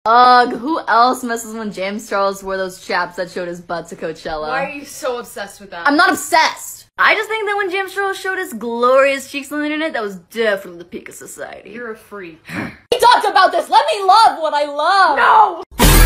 Ugh, who else messes when James Charles wore those chaps that showed his butt to Coachella? Why are you so obsessed with that? I'm not obsessed! I just think that when James Charles showed his glorious cheeks on the internet, that was definitely the peak of society. You're a freak. We talked about this! Let me love what I love! No!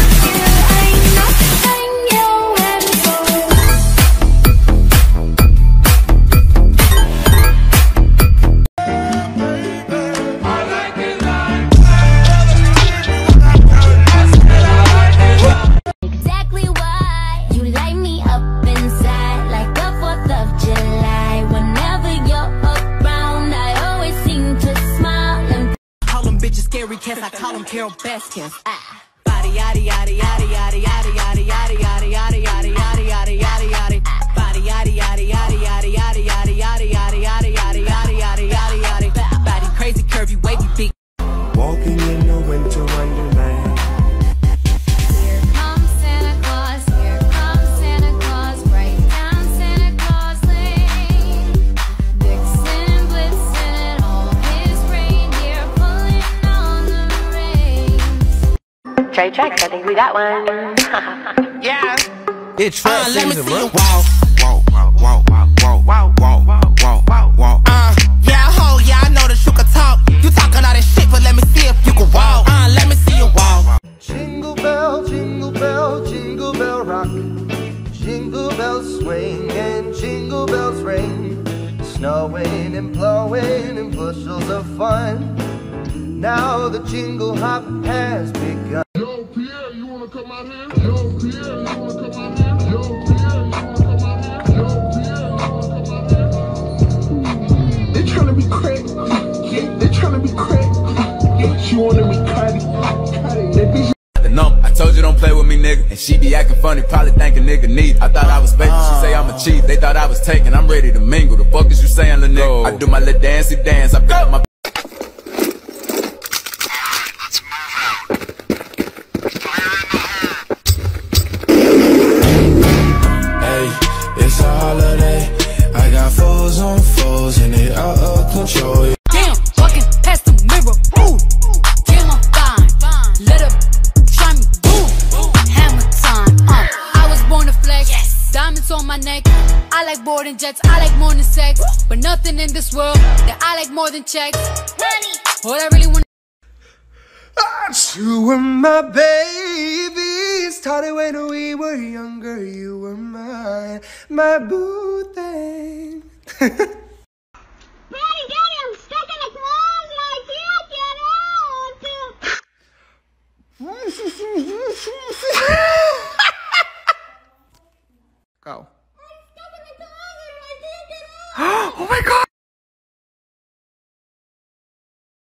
Cats, I call them Carol Baskins. Body yaddy yaddy yaddy yaddy yaddy yaddy yaddy yaddy yaddy yaddy yaddy yaddy yaddy yaddy. Body yaddy yaddy yaddy yaddy yaddy yaddy yaddy yaddy yaddy yaddy yaddy yaddy yaddy yaddy. Body crazy, curvy, wavy, big. Walking in the winter wonderland. Here comes Santa Claus. Here comes Santa Claus. Right down Santa Claus Lane. Vixen blitzing all his reindeer pulling on the reins. Trade tracks, I think we got one. Yeah. It's track let me season, see bro. you yeah, ho, yeah, I know that you can talk. You talking all that shit, but let me see if you can walk. Let me see you walk. Jingle bell rock. Jingle bells swing and jingle bells ring. Snowing and blowing and bushels of fun. Now the jingle hop has begun. Yo, Pierre, you wanna come out here? Yo, Pierre, you wanna come out here? Yo, Pierre, you wanna come out here? Yo, Pierre, you wanna come out here? They tryna be crack. Yeah, they tryna be crack. Yeah, she wanna be cutty. That bitch. I told you don't play with me, nigga. And she be acting funny, probably think a nigga need. I thought I was faking, she say I'm a cheat. They thought I was taking, I'm ready to mingle. The fuck is you saying, little nigga? I do my little dancey dance, I pick up my. It's a holiday. I got foes on foes and they out of control. Damn, walking past the mirror. Ooh, damn, I'm fine. Let up, try me. Boom, hammer time. I was born to flex. Yes. Diamonds on my neck. I like boarding jets. I like more than sex. But nothing in this world that I like more than checks. Money. What I really want. You were my baby. Started when we were younger. You were my boo thing. Daddy, I'm stuck in a closet and I can't get out. Go. I'm stuck in the closet and I can't get out. Oh my God.